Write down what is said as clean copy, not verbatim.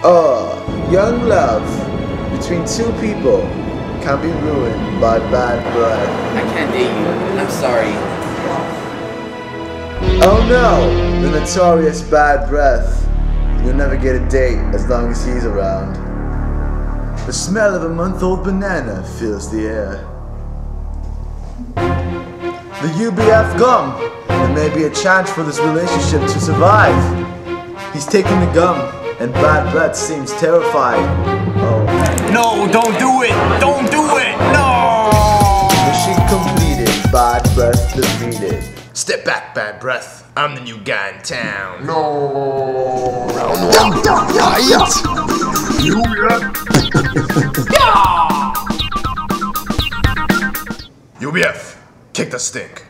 Young love between two people can be ruined by bad breath. I can't date you. I'm sorry. Oh no, the notorious bad breath. You'll never get a date as long as he's around. The smell of a month-old banana fills the air. The Ubf Gum. There may be a chance for this relationship to survive. He's taking the gum, and bad breath seems terrified. Oh. No, don't do it! Don't do it! No! Mission completed, bad breath defeated. Step back, bad breath. I'm the new guy in town. No. UBF, kick the stink.